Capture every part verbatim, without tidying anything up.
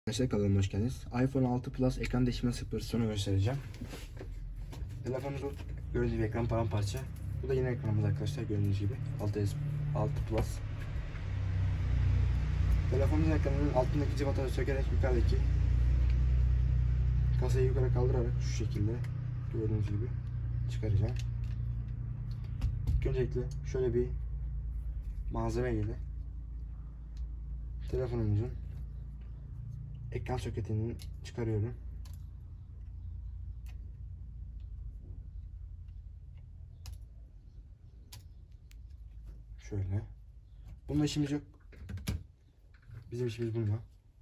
Arkadaşlar kanalıma hoş geldiniz. iPhone altı Plus ekran değiştirme operasyonu göstereceğim. Telefonumuzun gördüğünüz gibi ekran paramparça. Bu da yine ekranımız arkadaşlar, gördüğünüz gibi altı Plus. Telefonumuzun ekranının altındaki cıvataları sökerek yukarıdaki kasayı yukarı kaldırarak şu şekilde gördüğünüz gibi çıkaracağım. İlk öncelikle şöyle bir malzeme ile telefonumuzun ekran soketini çıkarıyorum. Şöyle. Bununla işimiz yok. Bizim işimiz bununla.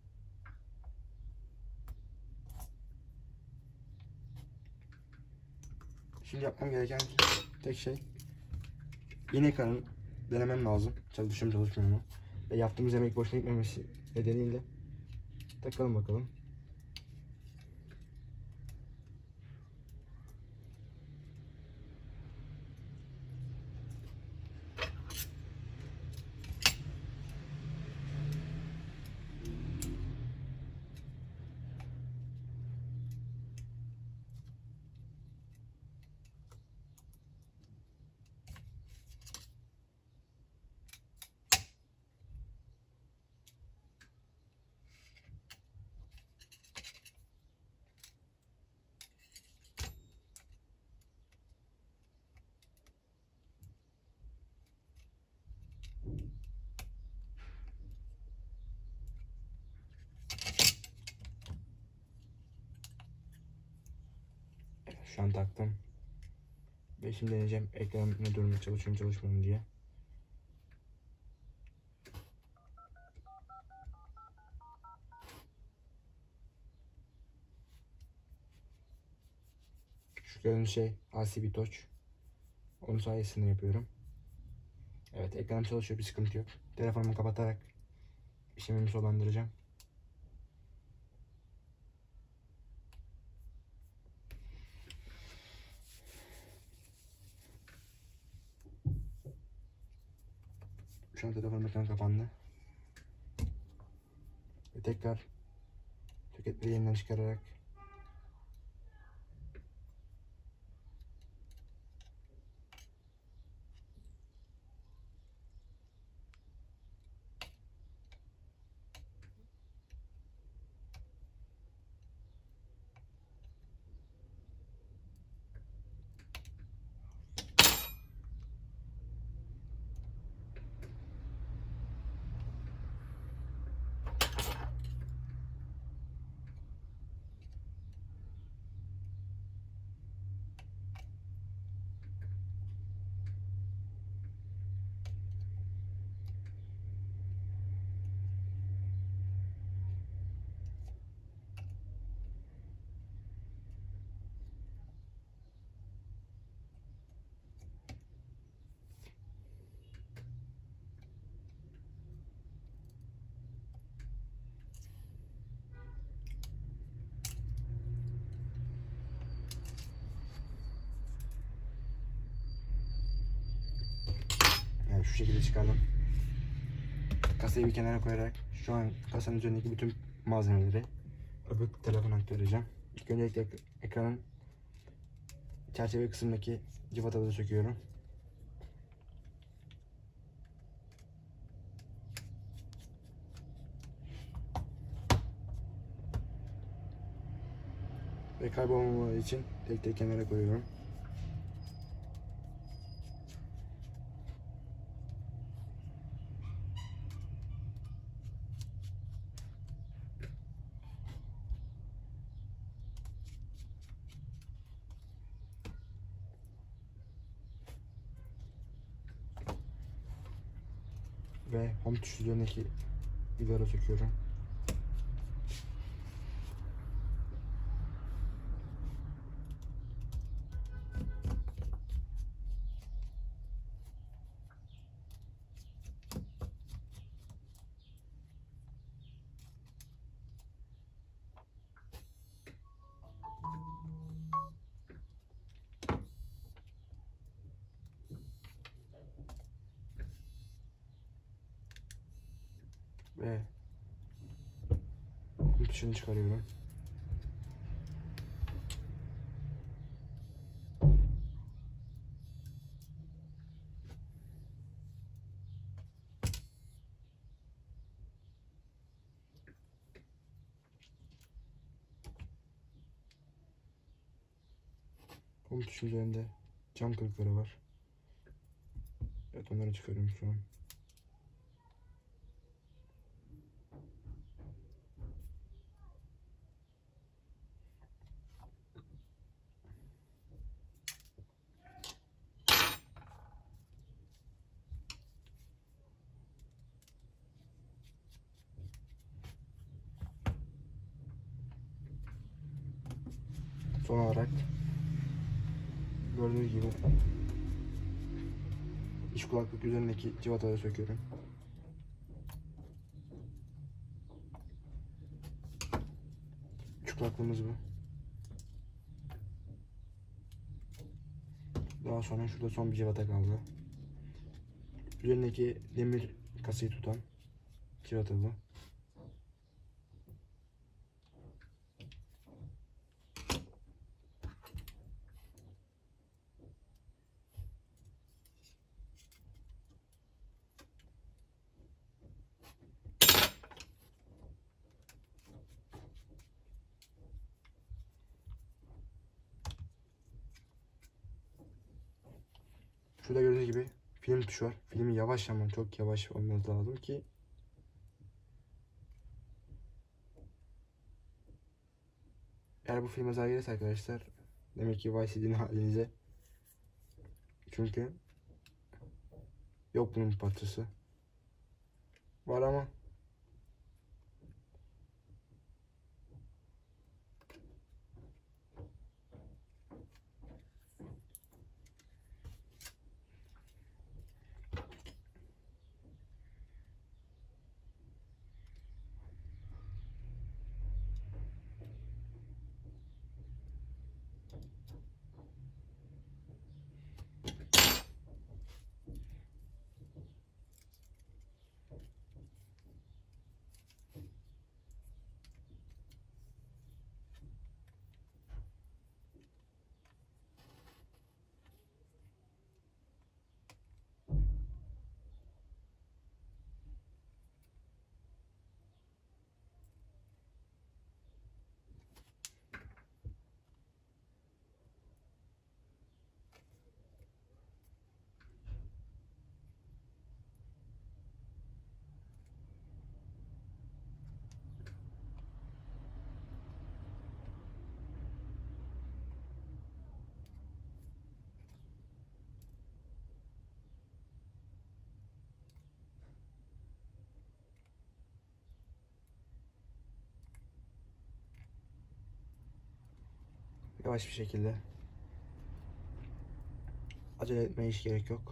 Şimdi yapmam gereken tek şey, yeni ekranı denemem lazım. Çalışıyor mu çalışmıyor mu? Ve yaptığımız emek boşuna gitmemesi nedeniyle takalım bakalım. Şu an taktım. Ve şimdi deneyeceğim ekran ne durumda, çalışıyor mu çalışmıyor mu diye. Şu gördüğünüz şey L C D Touch. Onun sayesinde yapıyorum. Evet, ekranım çalışıyor, bir sıkıntı yok. Telefonumu kapatarak işlemimi sonlandıracağım. Şu an telefonum ekran kapandı. Ve tekrar soketleri yeniden çıkararak yani şu şekilde çıkardım. Kasayı bir kenara koyarak şu an kasanın üzerindeki bütün malzemeleri öbür telefona aktaracağım. İlk öncelikle ek ekranın çerçeve kısmındaki cıvataları söküyorum. Ve kaybolmamaları için tek tek kenara koyuyorum. Ve home tuşu üzerindeki vidara söküyorum. Ve dışını çıkarıyorum. Home tuşun üzerinde cam kırıkları var. Evet, onları çıkarıyorum şu an. Son olarak gördüğünüz gibi iç kulaklık üzerindeki cıvataları söküyorum. İç kulaklığımız bu. Daha sonra şurada son bir cıvata kaldı. Üzerindeki demir kasayı tutan cıvata bu. Şurada gördüğünüz gibi film tuşu var. Filmi yavaş, ama çok yavaş olması lazım ki eğer bu filme zarar gelirse arkadaşlar, demek ki Vice City'nin halinize. Çünkü yok bunun parçası. Var ama yavaş bir şekilde, acele etmeye hiç gerek yok.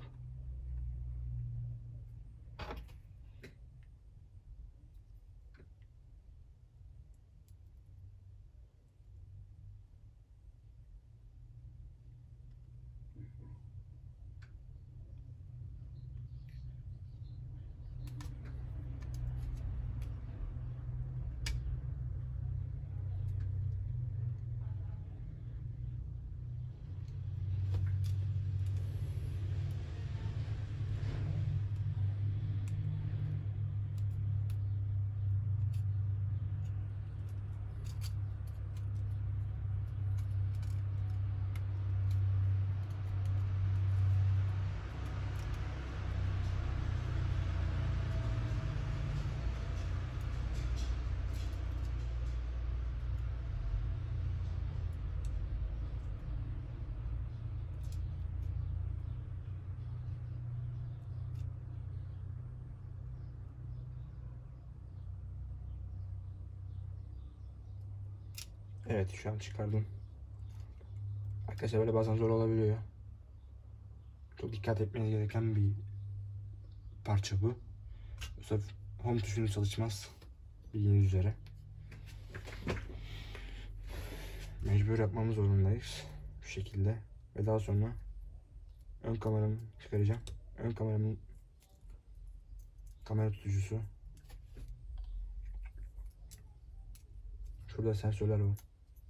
Evet, şu an çıkardım. Arkadaşlar böyle bazen zor olabiliyor. Çok dikkat etmeniz gereken bir parça bu. Yoksa home tuşunu çalışmaz, bildiğiniz üzere. Mecbur yapmamız zorundayız. Bu şekilde. Ve daha sonra ön kameramı çıkaracağım. Ön kameramın kamera tutucusu. Şurada sensörler var.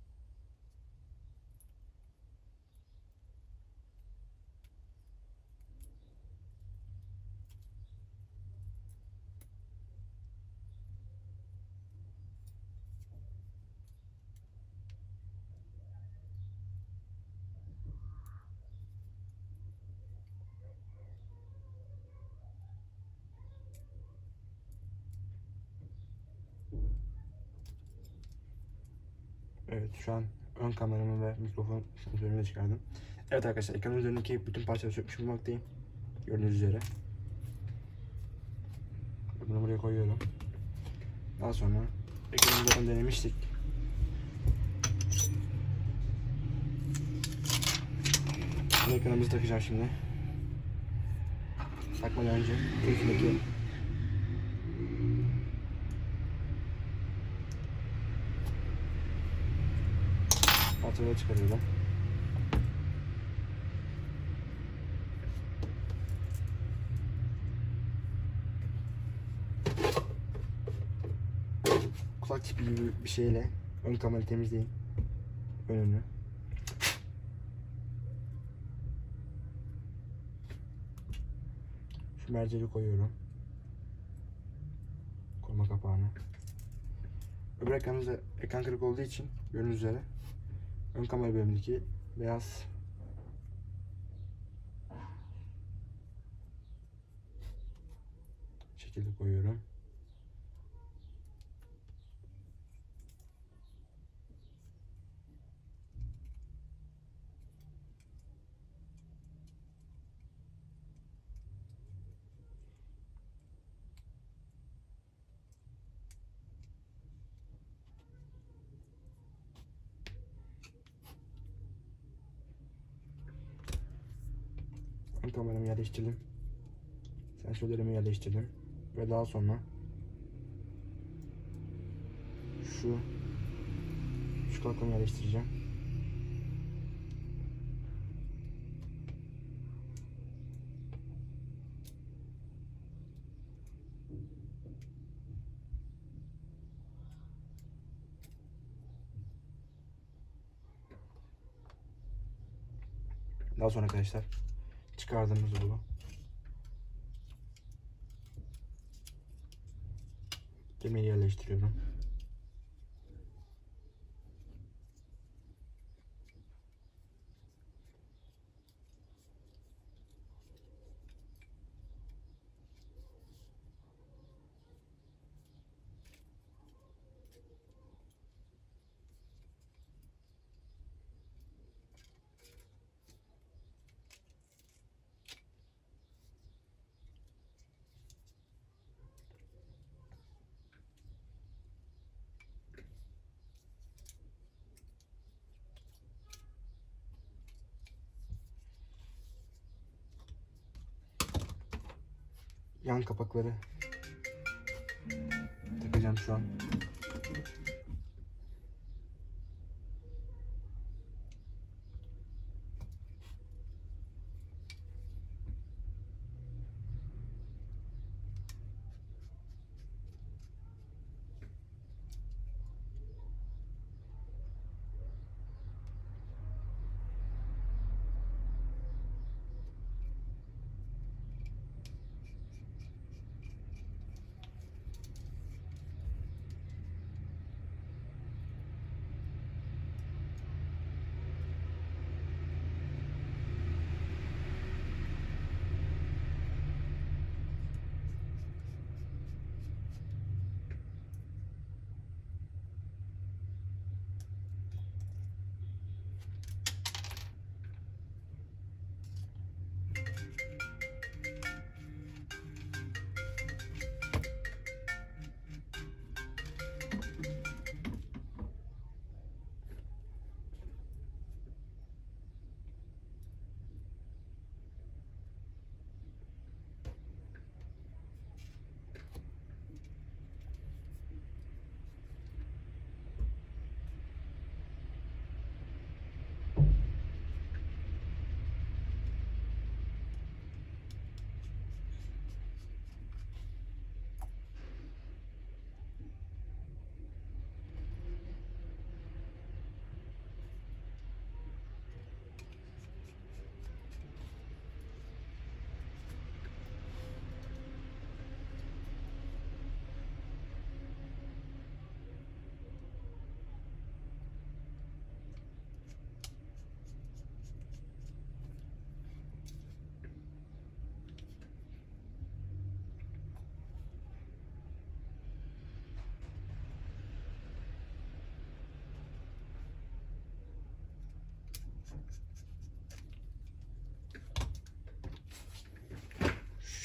Evet, şu an ön kameramı ve mikrofon sensörünü çıkardım. Evet arkadaşlar, ekranın üzerindeki bütün parçaları sökmüş bulunmaktayım. Gördüğünüz üzere. Bunu buraya koyuyorum. Daha sonra ekranı zaten denemiştik. Şimdi ekranımızı takacağım şimdi. Takmadan önce üstündeki parçaları çıkarıyorum. Kulak çipi gibi bir şeyle ön kamerayı temizleyin. Önünü. Şu merceği koyuyorum. Koruma kapağını. Öbür ekranımızda ekran kırık olduğu için gördüğünüz üzere ön kamera bölümündeki beyaz şekilde koyuyorum. Ön kameramı yerleştirdim. Sensörlerimi yerleştirdim. Ve daha sonra şu şu kalkanı yerleştireceğim. Daha sonra arkadaşlar çıkardığımız bu kemeri yerleştiriyorum. Yan kapakları takacağım şu an.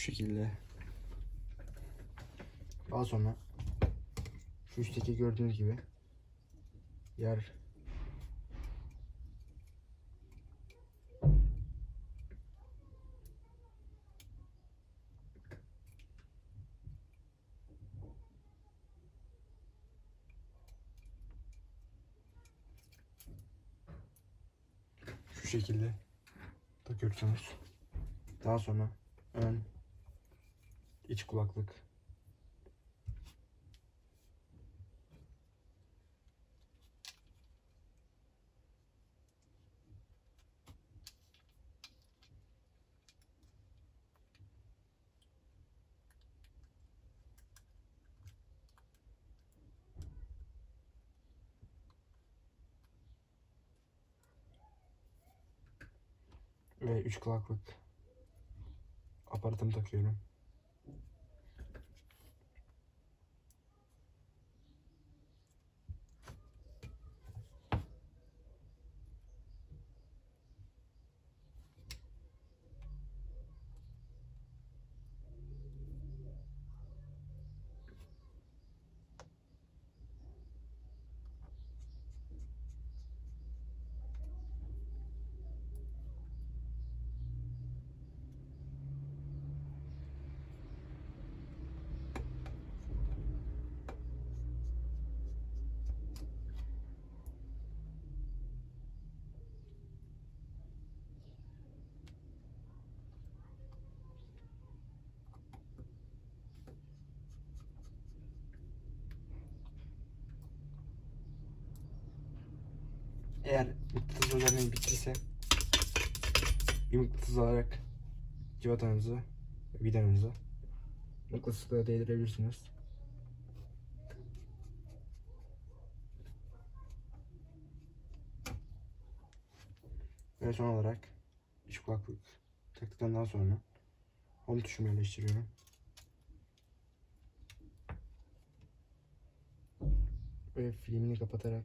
şekilde. Daha sonra şu üstteki gördüğünüz gibi yer şu şekilde takıyorsunuz. Daha sonra ön iç kulaklık, ve üç kulaklık aparatımı takıyorum. Eğer mıknatıs özelliğiniz bittiyse bir mıknatıs alarak cıvatanızı, vidanızı mıknatısla değdirebilirsiniz. Ve son olarak iç kulaklık taktıktan sonra home tuşumu yerleştiriyorum. Ve filmini kapatarak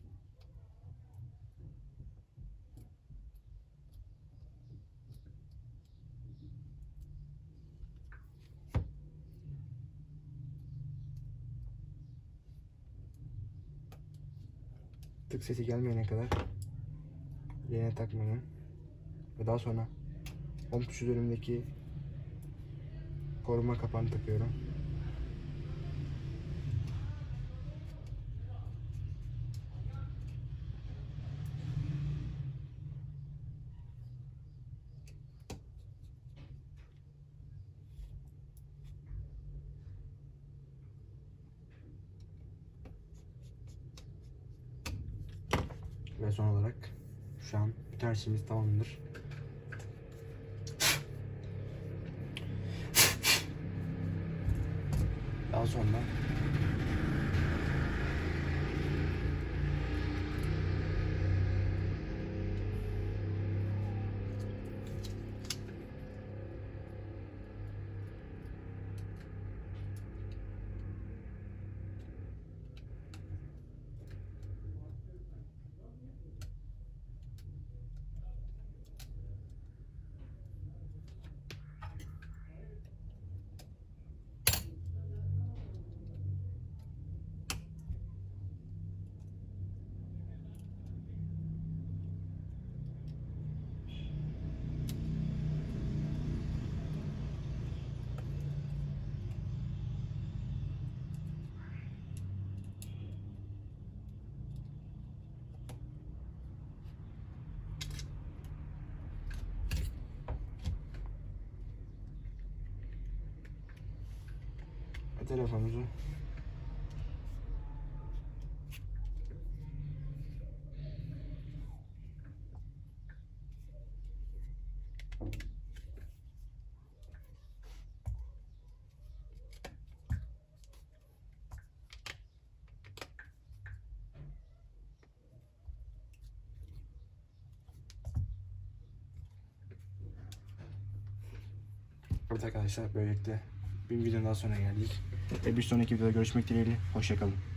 tık sesi gelmeyene kadar yerine takmanın ve daha sonra home tuşu üzerindeki koruma kapağını takıyorum. Ve son olarak şu an bütün her şeyimiz tamamdır. Daha sonra telefonumuzu evet arkadaşlar, böylelikle bir videonun daha sonuna geldik. Ve bir sonraki videoda görüşmek dileğiyle. Hoşça kalın.